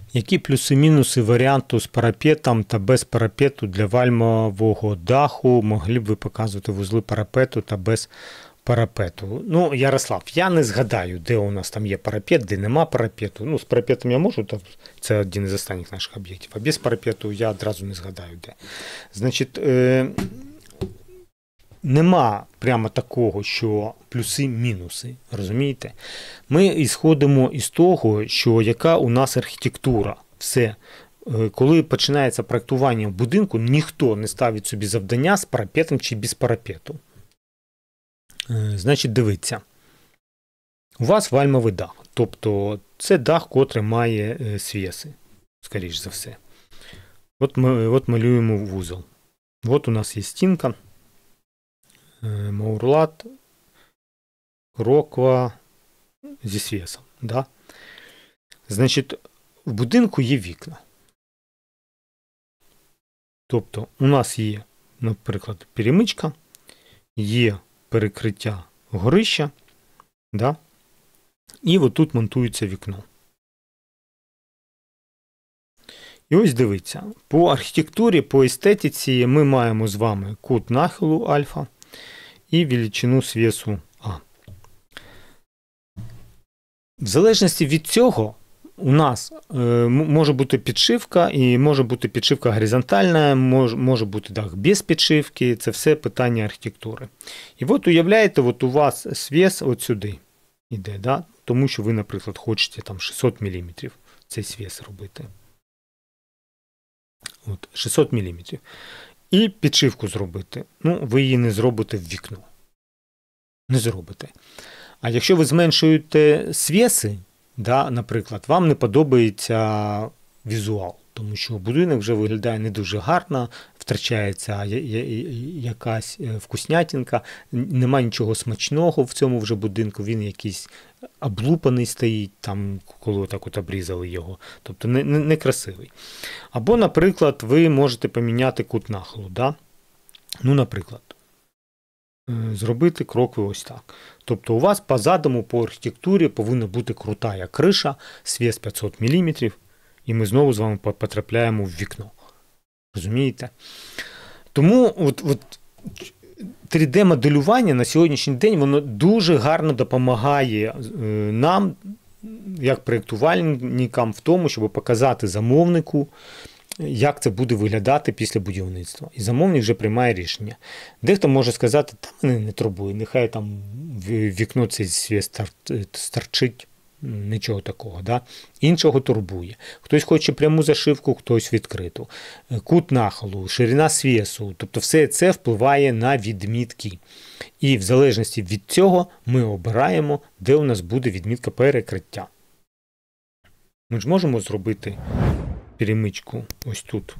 Які плюси-мінуси варіанту з парапетом та без парапету для вальмового даху? Могли б ви показувати вузли парапету та без парапету? Ну, Ярослав, я не згадаю, де у нас там є парапет, де нема парапету. Ну, з парапетом я можу, це один із останніх наших об'єктів, а без парапету я одразу не згадаю, де. Значить, нема прямо такого, що плюси-мінуси, розумієте? Ми ісходимо із того, що яка у нас архітектура. Все. Коли починається проєктування будинку, ніхто не ставить собі завдання з парапетом чи без парапету. Значить, дивіться. У вас вальмовий дах. Тобто, це дах, котрий має свєси, скоріш за все. От малюємо вузол. От у нас є стінка. Маурлат, кроква зі свєсом. Да? Значить, в будинку є вікна. Тобто, у нас є, наприклад, перемичка, є перекриття горища, да? І отут монтується вікно. І ось дивіться, по архітектурі, по естетиці ми маємо з вами кут нахилу альфа і величину свєсу А. В залежності від цього у нас може бути підшивка, і може бути підшивка горизонтальна, може бути дах без підшивки, це все питання архітектури. І от уявляєте, от у вас свєс от сюди йде, да? Тому що ви, наприклад, хочете там 600 мм цей свєс робити. От, 600 мм. І підшивку зробити. Ну, ви її не зробите в вікно. Не зробите. А якщо ви зменшуєте свєси, да, наприклад, вам не подобається візуал, тому що будинок вже виглядає не дуже гарно, втрачається якась вкуснятинка, немає нічого смачного в цьому вже будинку, він якийсь облупаний стоїть, там, коли так от обрізали його, тобто не красивий. Або, наприклад, ви можете поміняти кут нахилу, да? Ну, наприклад, зробити крокви ось так. Тобто у вас по задуму, по архітектурі повинна бути крутая криша, свєс 500 мм, і ми знову з вами потрапляємо в вікно. Розумієте? Тому от 3D-моделювання на сьогоднішній день воно дуже гарно допомагає нам, як проєктувальникам, в тому, щоб показати замовнику, як це буде виглядати після будівництва. І замовник вже приймає рішення. Дехто може сказати, та мене не турбує, нехай там вікно цей свіс старчить, нічого такого. Да? Іншого турбує. Хтось хоче пряму зашивку, хтось відкриту. Кут нахилу, ширина свєсу, тобто все це впливає на відмітки. І в залежності від цього ми обираємо, де у нас буде відмітка перекриття. Ми ж можемо зробити перемичку ось тут.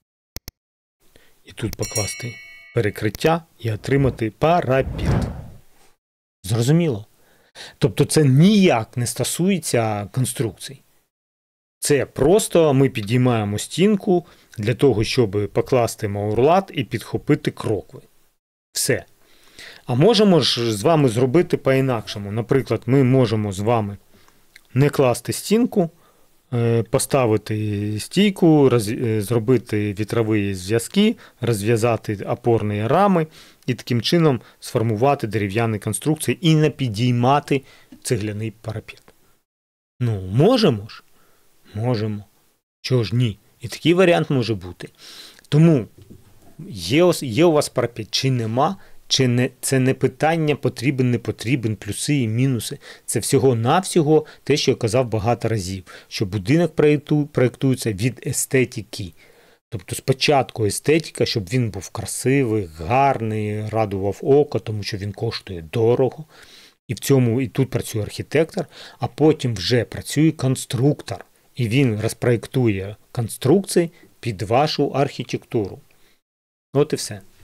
І тут покласти перекриття і отримати парапет. Зрозуміло? Тобто це ніяк не стосується конструкцій. Це просто ми підіймаємо стінку для того, щоб покласти маурлат і підхопити крокви. Все. А можемо ж з вами зробити по-інакшому. Наприклад, ми можемо з вами не класти стінку, поставити стійку, зробити вітрові зв'язки, розв'язати опорні рами і таким чином сформувати дерев'яні конструкції і не підіймати цегляний парапет. Ну, можемо ж? Можемо. Чого ж ні? І такий варіант може бути. Тому є у вас парапет чи нема, це не питання потрібен, не потрібен, плюси і мінуси. Це всього-навсього те, що я казав багато разів, що будинок проєктується від естетики. Тобто спочатку естетика, щоб він був красивий, гарний, радував око, тому що він коштує дорого. І тут працює архітектор, а потім вже працює конструктор. І він розпроєктує конструкції під вашу архітектуру. От і все.